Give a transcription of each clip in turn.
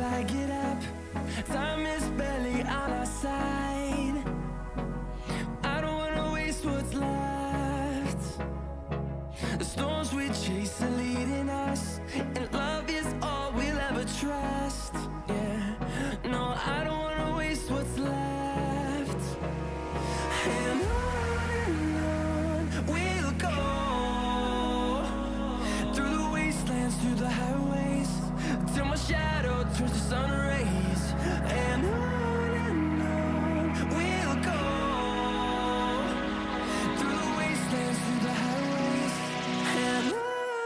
I get up. Time is barely on our side. I don't wanna waste what's left. The storms we chase are leading us, and love is all we'll ever trust. Yeah, no, I don't wanna waste what's left. And on we'll go, through the wastelands, through the highways, till my shadow turns to sun rays. And on we'll go, through the wastelands, through the highways, and on we'll go.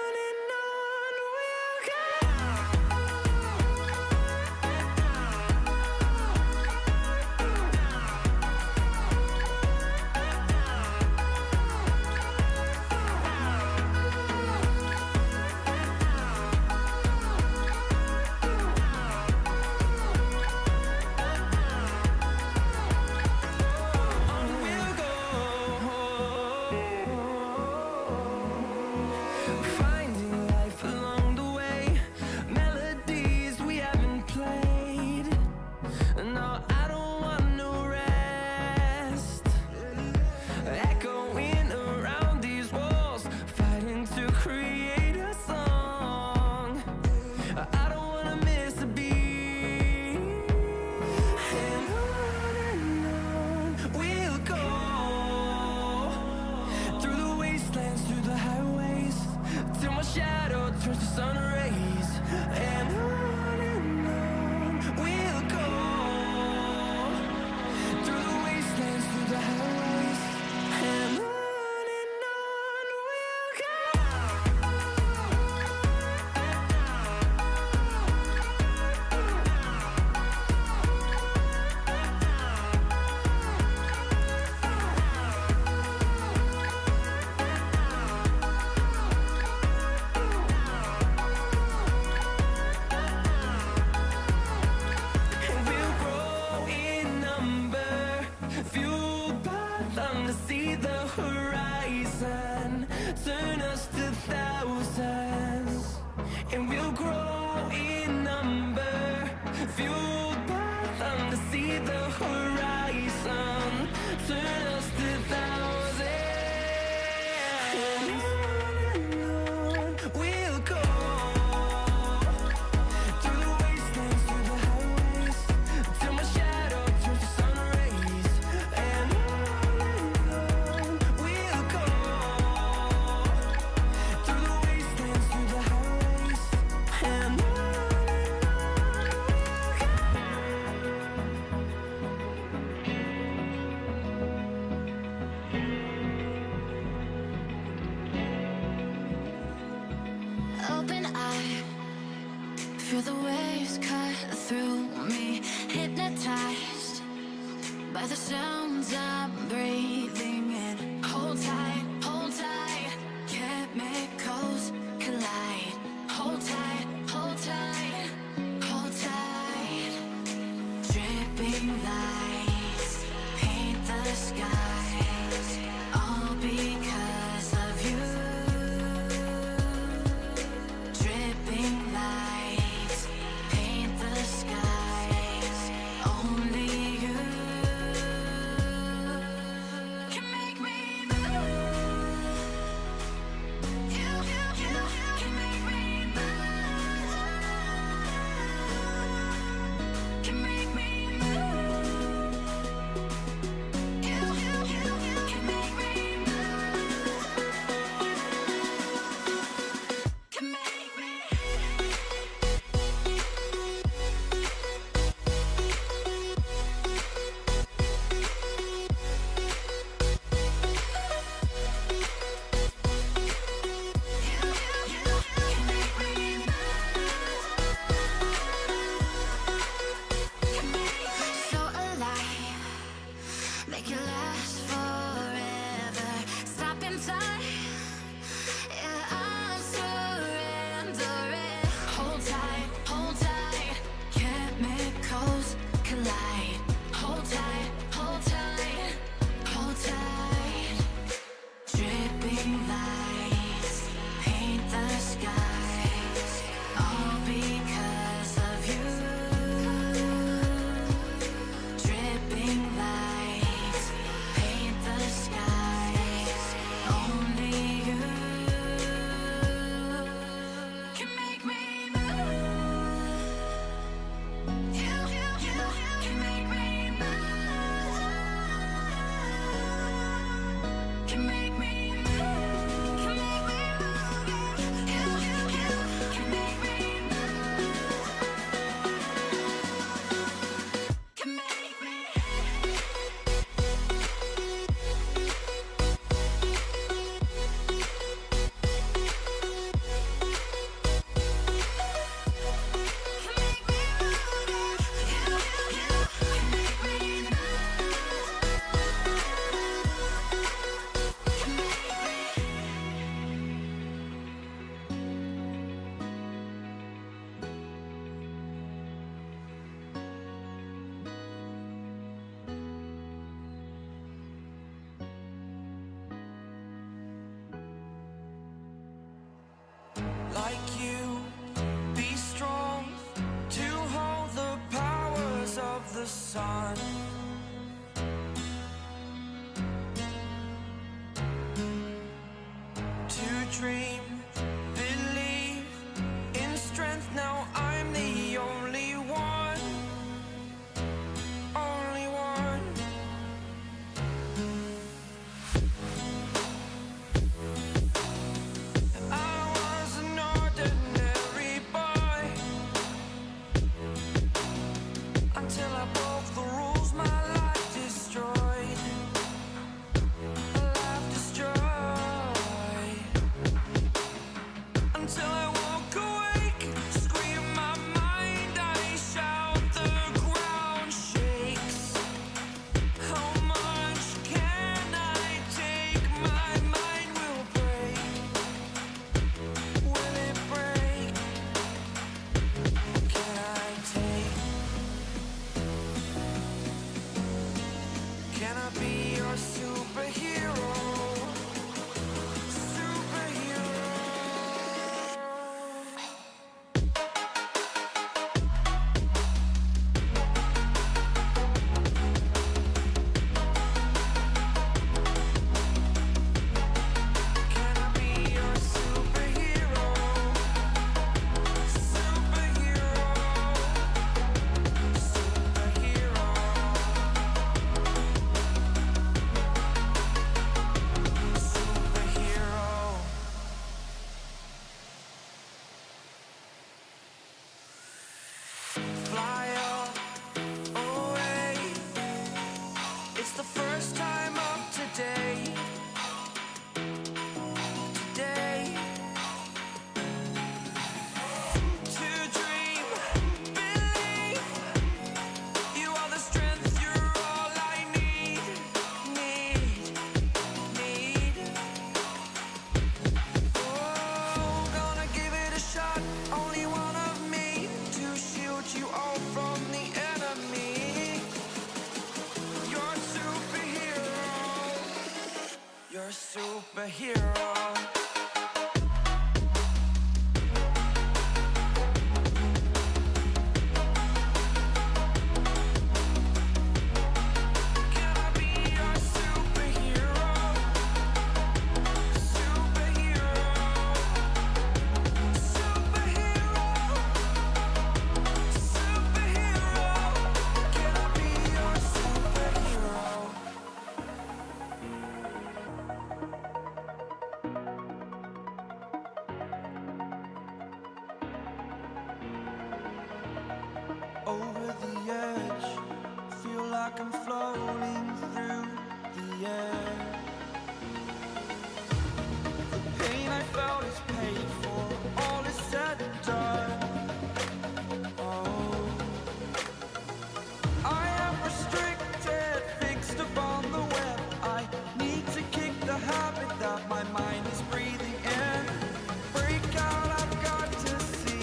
Finding life along the way, melodies we haven't played. No, I don't want no rest. Echoing around these walls, fighting to create a song. I don't wanna miss a beat. And on we'll go, through the wastelands, through the highways, till my shadow turns to sun rays. And on we'll go, through the wastelands, through the highways, and on we'll go. And we'll grow in number, fueled by them to see the horizon, turn us to thousands. And we'll grow in number, fueled by them to see the horizon, turn us to thousands. And on we'll go, through the wastelands, through the highways, till my shadow turns to sun rays. And on we'll go, through the wastelands, through the highways, and on we'll go. Open eye, feel the waves cut through me, hypnotized by the sounds I'm breathing in. Hold tight, chemicals collide. Hold tight, hold tight, hold tight. Dripping lights paint the skies, all because of you. Dripping lights paint the skies, only you can make me move. You can make me move. Can make me move. You the sun. To dream, believe in strength. Now I'm the only one, only one. I was an ordinary boy until I broke the rules. My life destroyed, a life destroyed. Until I walk awake, scream my mind, I shout, the ground shakes. How much can I take? My mind will break. Will it break? Can I take? Can I be your superhero? Superhero. Can I be your superhero? Superhero. Superhero. Superhero. Fly away. It's the first time of today. Today. To dream, believe. You are the strength, you're all I need. Need. Oh, gonna give it a shot. Only one of me to shield you all from the enemy. You're a superhero. You're a superhero. Can I be your superhero? Superhero. Superhero. Superhero. Can I be your superhero? Over the edge, feel like I'm floating through the air. The pain I felt is paid for, all is said and done. Oh, I am restricted, fixed upon the web. I need to kick the habit that my mind is breathing in. Break out, I've got to see.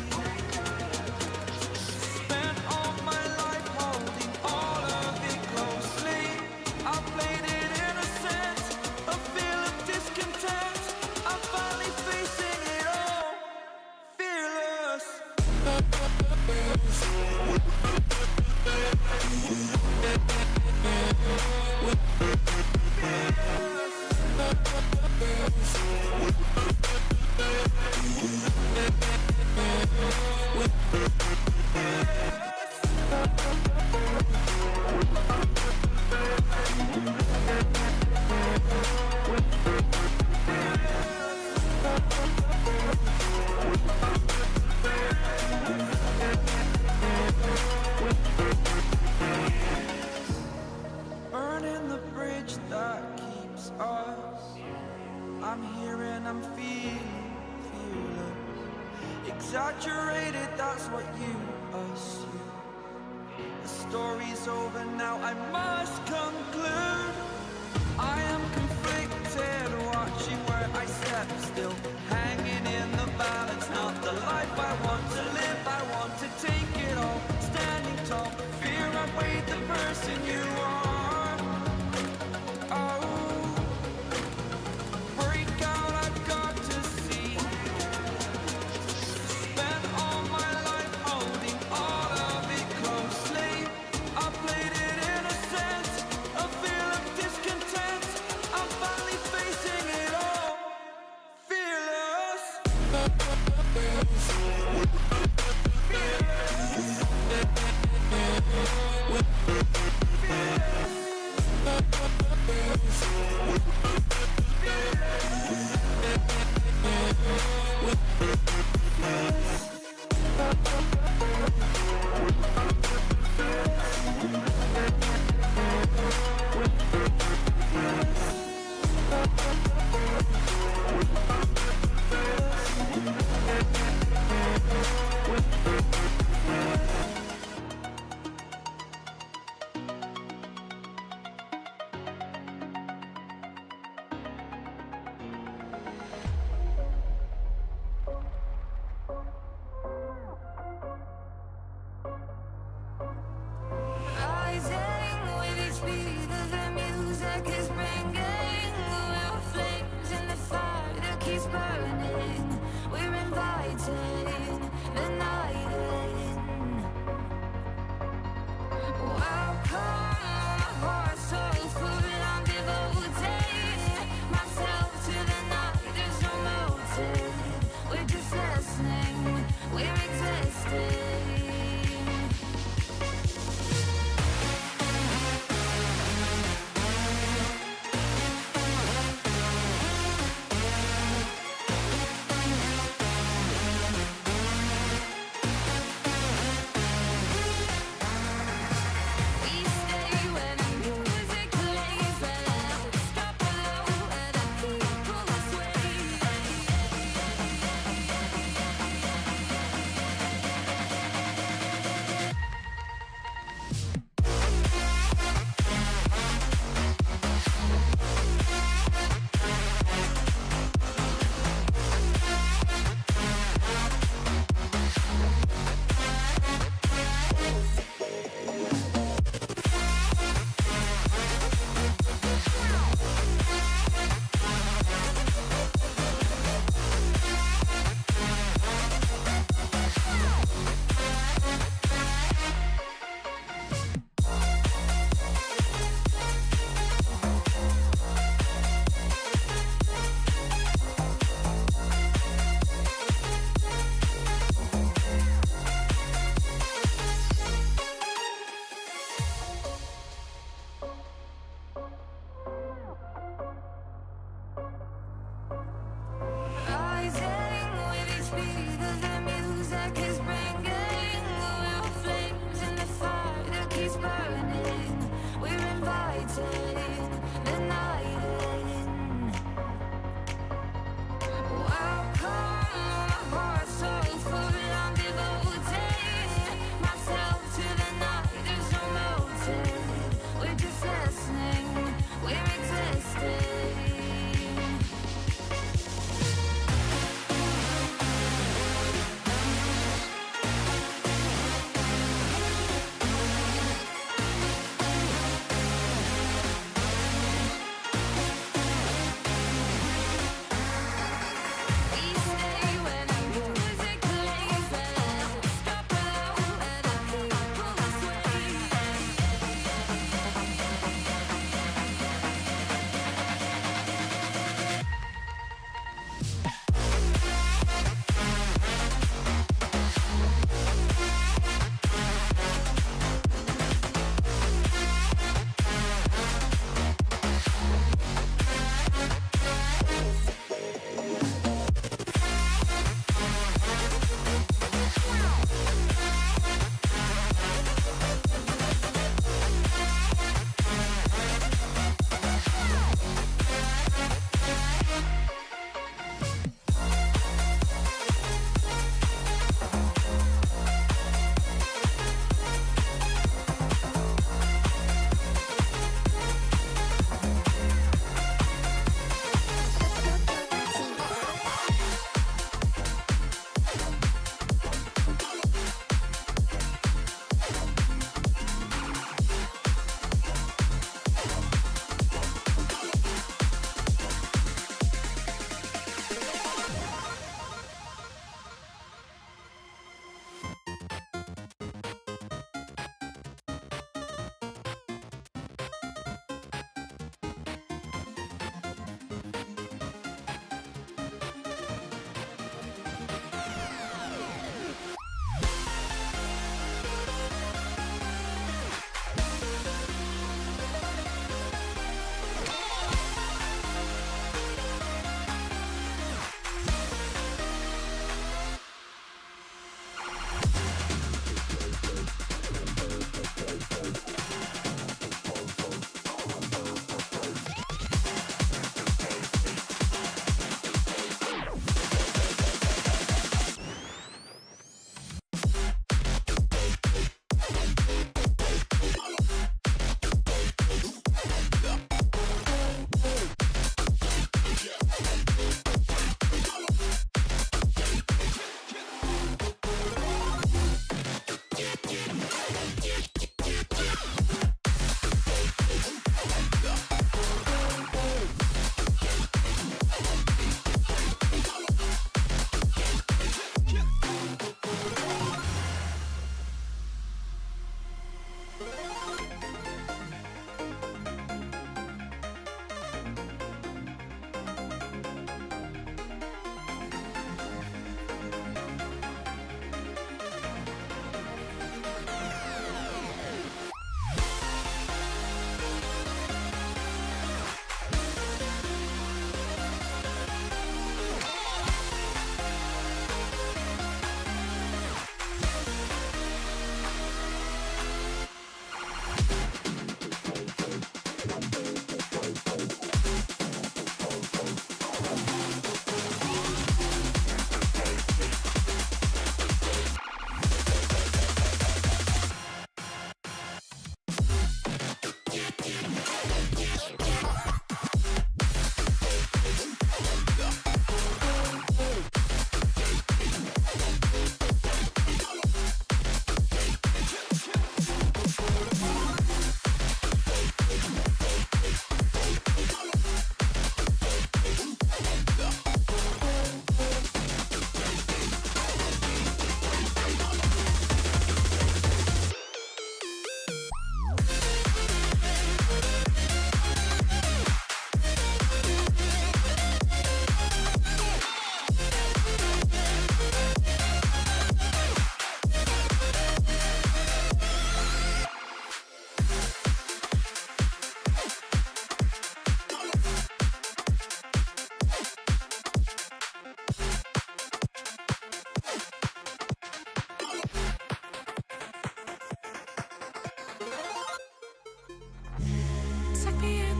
Spent all my life holding all of it closely. I played it innocent, a feel of discontent. I'm finally facing it all, fearless. Burning the bridge that keeps us. I'm here and I'm feeling fearless. Exaggerated, that's what you assume. The story's over now, I must conclude. I am conflicted, watching where I step still, hanging in the balance. Not the life I want to live, I want to take it all. Standing tall, fear outweighed the person you are. Oh, break out, I've got to see. Spent all my life holding all of it closely. I play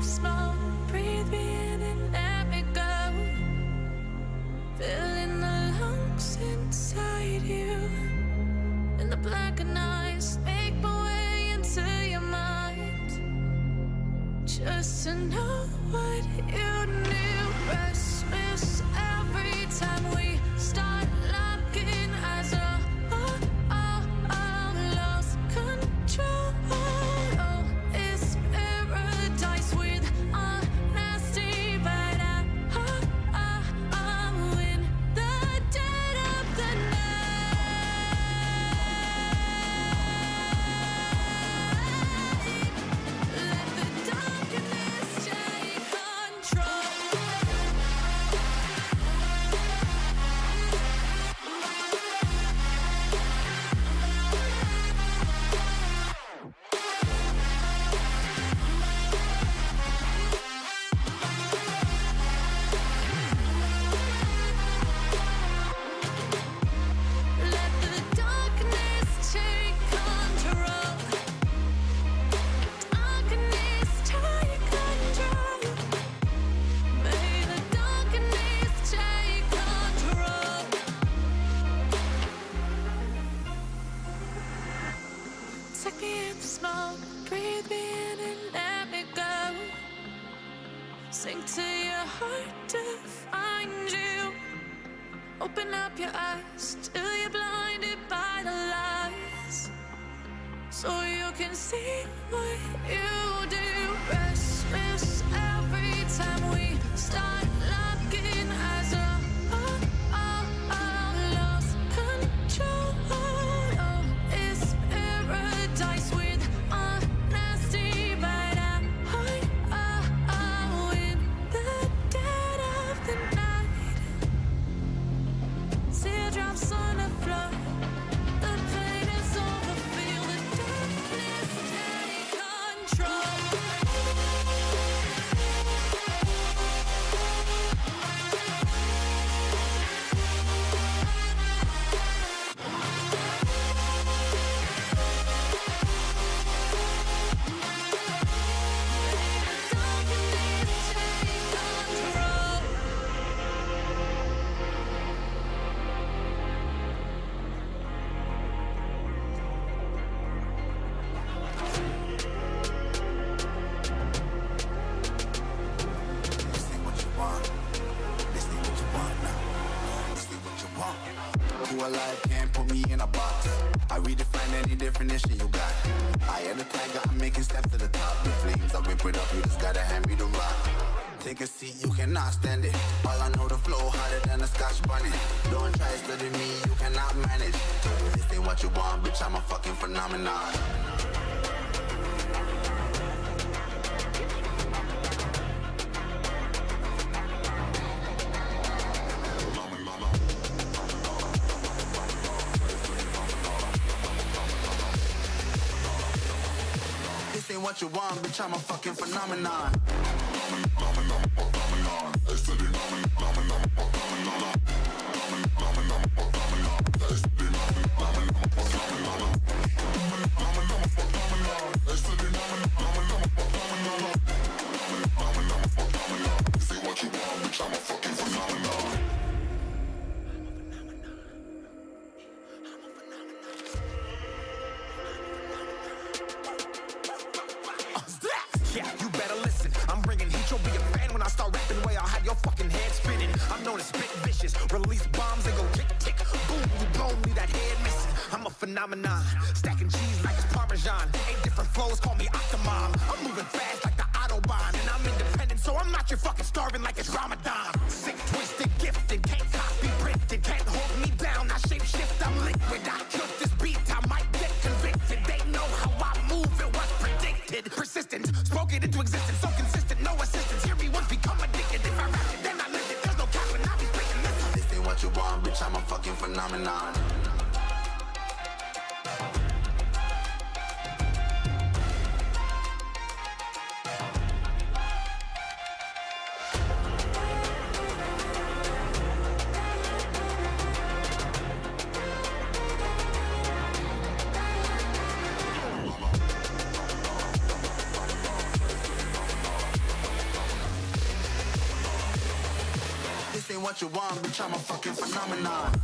up small, breathe me in and let me go. Filling the lungs inside you, and the blackened eyes make my way into your mind. Just to know what you knew. Restless every time we start locking eyes. Lost control. Oh, it's paradise with honesty, but I'm in the dead of the night. Let the darkness take control. Let the darkness take control. Darkness take control. May the darkness take control. Take me in the smoke, breathe me in and let me go. Sink to your heart to find you. Open up your eyes till you're blinded by the lies, so you can see what you do. Restless every time we start locking eyes. Lost control. Oh, it's paradise with honesty, but I'm in the dead of the night. Teardrops on the floor. The pain is over. Feel the darkness take control. Who alive can't put me in a box. I redefine any definition you got. I am the tiger, I'm making steps to the top. The flames, I rip it up, you just gotta hand me the rock. Take a seat, you cannot stand it. All I know, the flow harder than a Scotch bonnet. Don't try studying me, you cannot manage. This ain't what you want, bitch, I'm a fucking phenomenon. This ain't what you want, bitch, I'm a fucking phenomenon. Yeah, you better listen. I'm bringing heat, you'll be a fan when I start rapping. Way I'll have your fucking head spinning. I'm known as spit vicious, release bombs and go tick tick. Boom, you blown me that head missing. I'm a phenomenon, stacking cheese like it's Parmesan. 8 different flows, call me Octomom. I'm moving fast like the Autobahn, and I'm independent, so I'm not your fucking starving like it's Ramadan. Sick, twisted, gifted, can't copy, printed, can't hold me down. I shape shift, I'm liquid. I killed this beat, I might get convicted. They know how I move, it was predicted. Persistent, spoke it into existence, so consistent, no assistance. Hear me once, become addicted. If I rap it, then I live it. There's no cap when I be speaking this. This ain't what you want, bitch, I'm a fucking phenomenon. what you want, bitch, I'm a fucking phenomenon.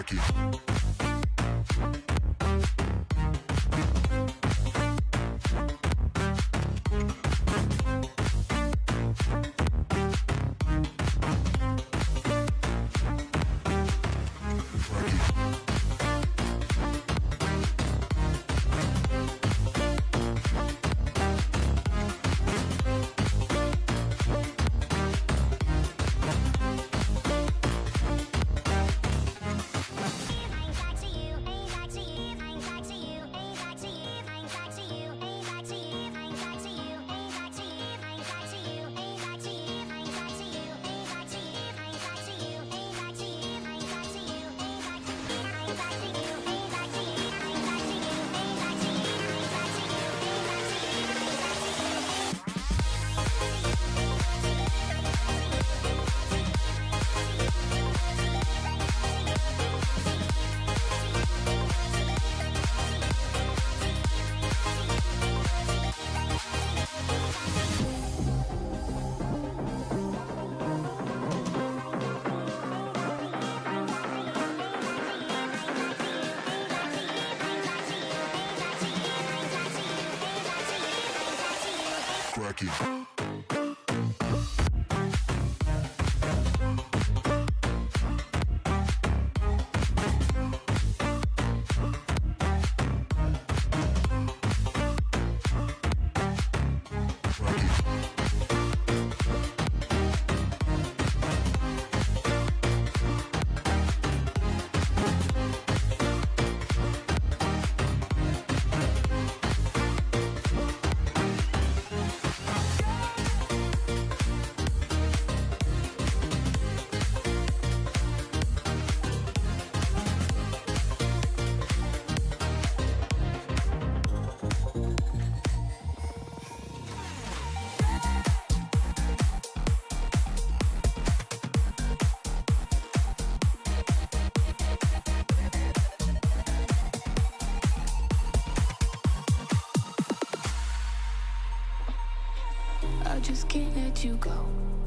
just can't let you go.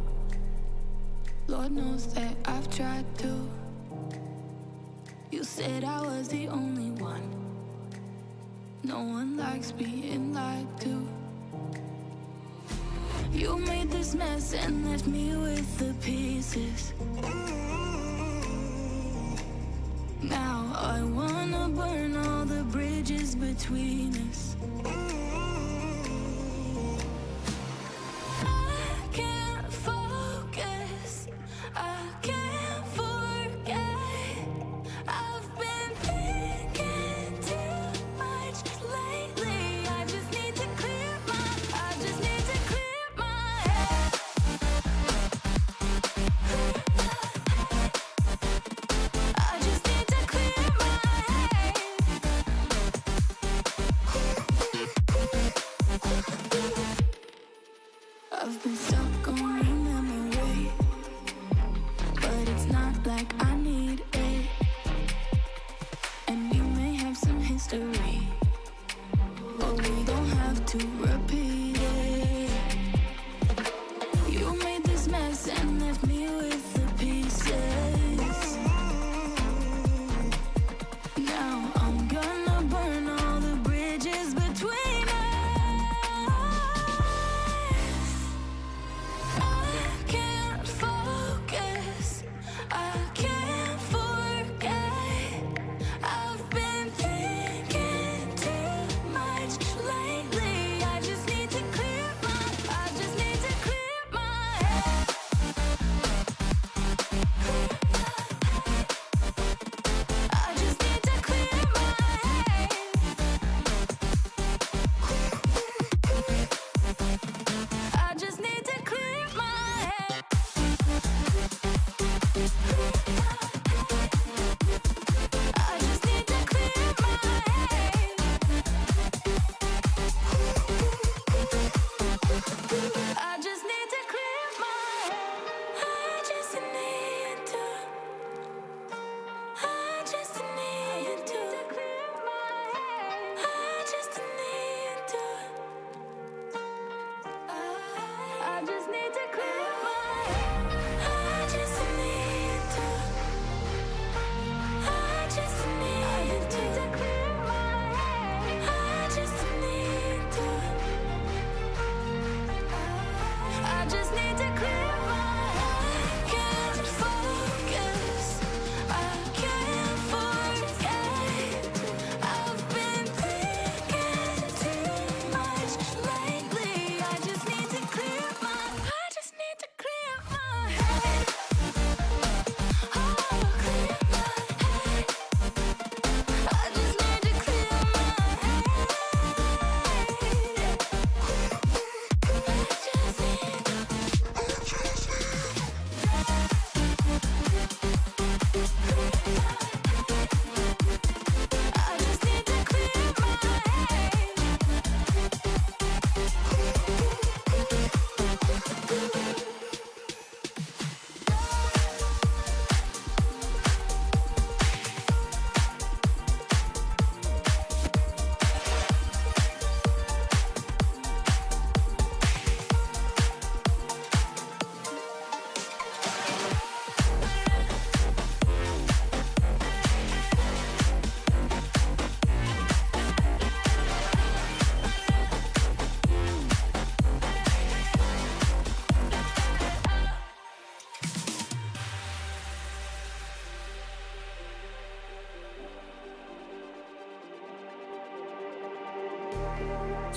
Lord knows that I've tried to. You said I was the only one. No one likes being lied to. You made this mess and left me with the pieces. Now I wanna burn all the bridges between us. I can't focus, I can't forget. I've been thinking too much lately. I just need to clear my head. I just need to clear my head. I've been stuck on your memory, but it's not like I need it. And you may have some history, but we don't have to repeat it. You made this mess and left me with the pieces. Now I'm gonna burn all the bridges between us.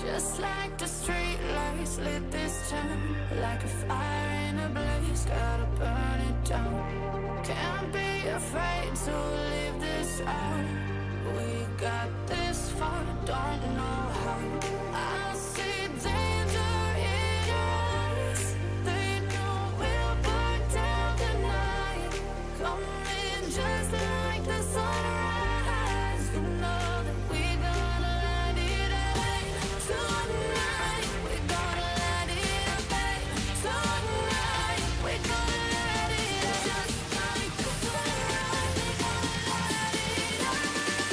Just like the street lights lit this town, like a fire in a blaze, gotta burn it down. Can't be afraid to leave this out. We got this far, don't know how. I see danger in your eyes. They know we'll burn down the night. Coming just like the sunrise. You know that we gonna light it up tonight. We gonna light it up, babe. Tonight we gonna light it up just like the sunrise. We gonna light it up.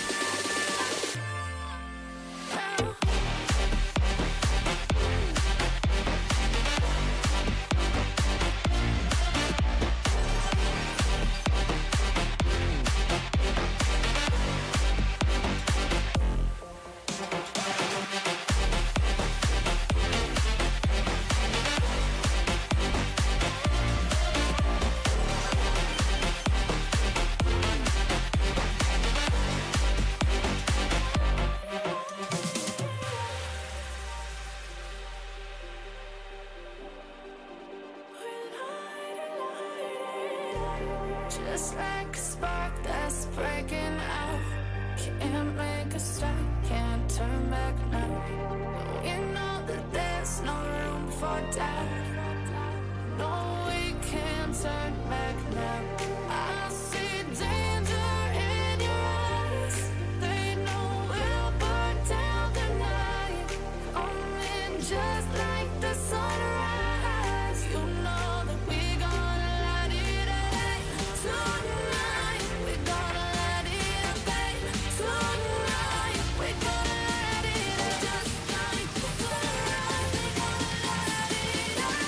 Just like a spark that's breaking out. Can't make a stop, can't turn back now. We know that there's no room for doubt. No, we can't turn back now. I see danger in your eyes. They know we'll burn down the night. Coming just like the sunrise. You know that we gonna light it up tonight. We gonna light it up, babe. Tonight we gonna light it up just like the sunrise. We gonna light it up.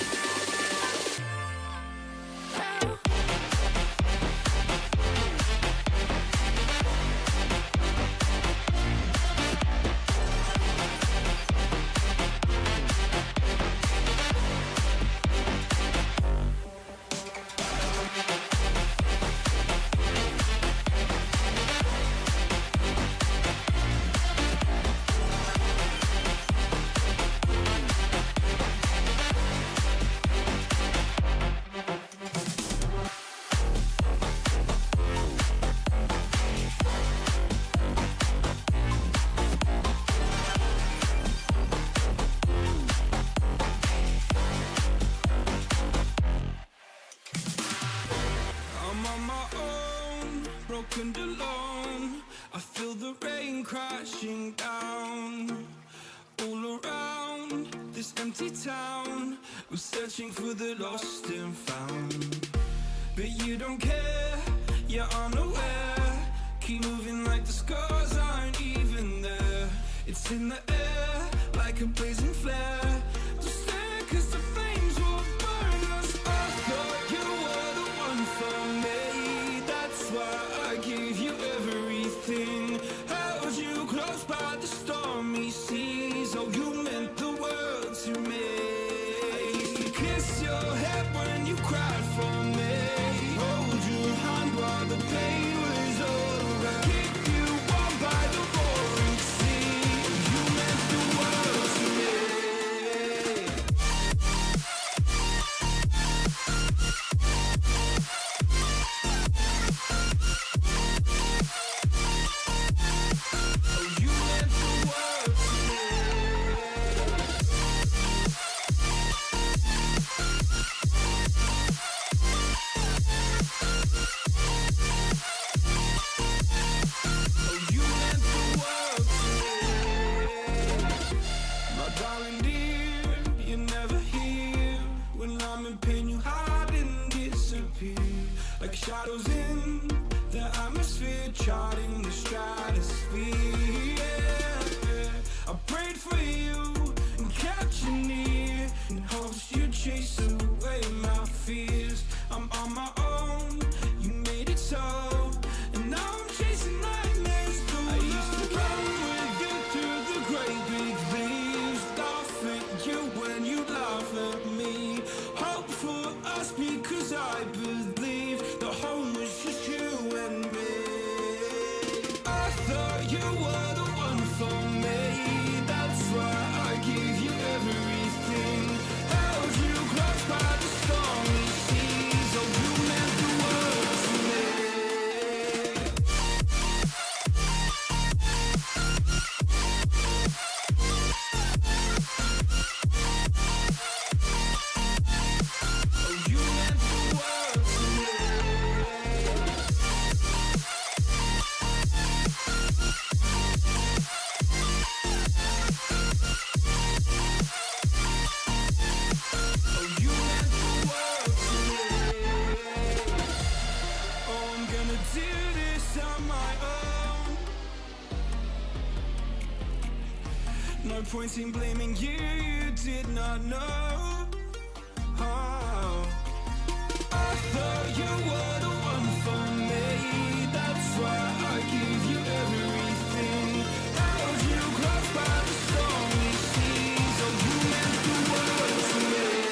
I'm on my own, broken alone. I feel the rain crashing down all around this empty town. I'm searching for the lost and found, but you don't care, you're unaware. Keep moving like the scars aren't even there. It's in the air like a blazing flare. Just stare 'cause the flames will burn us. I thought you were the one for me. That's why I gave you everything. Held you close by the stormy seas. Oh, you meant the world to me. I used to kiss your head when you cried for me. Hold your hand while the pain was over. Keep you warm No point in blaming you, you did not know. Oh. I thought you were the one for me, that's why I give you everything. Held you close by the stormy seas, oh you meant the world to me.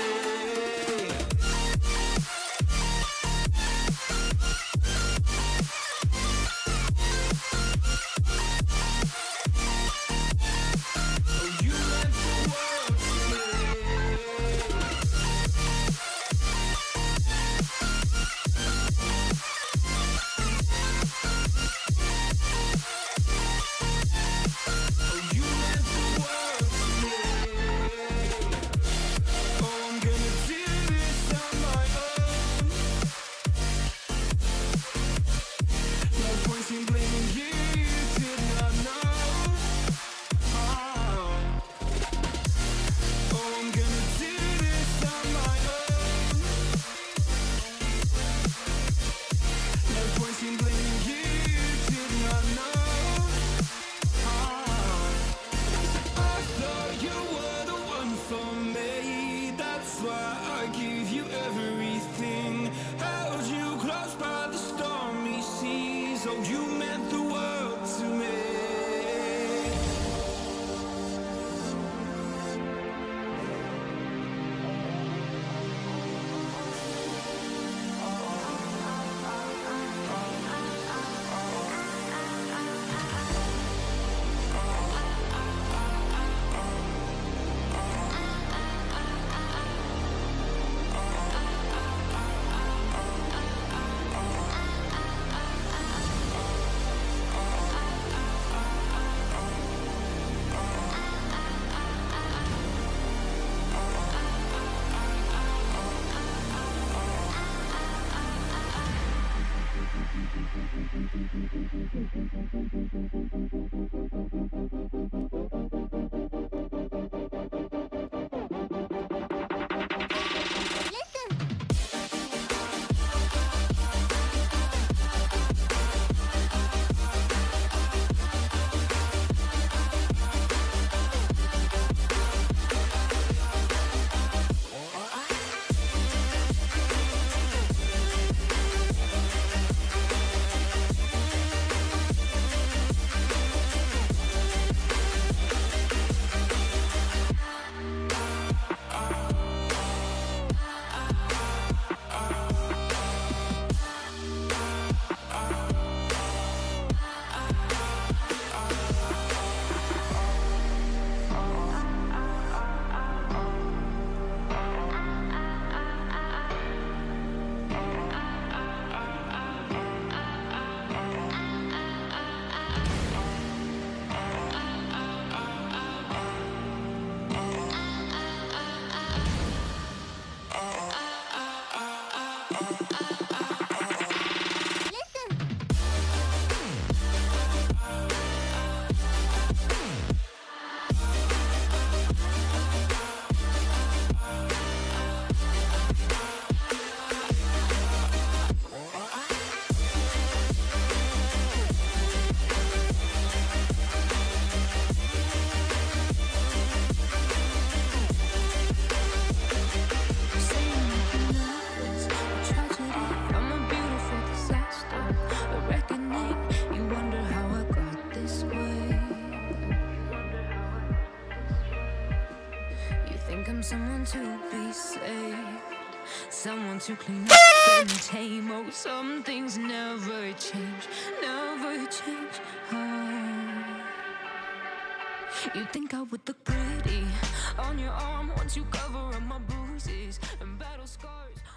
Someone to be saved, someone to clean up and tame. Oh, some things never change, never change. Oh. You think I would look pretty on your arm once you cover up my bruises and battle scars.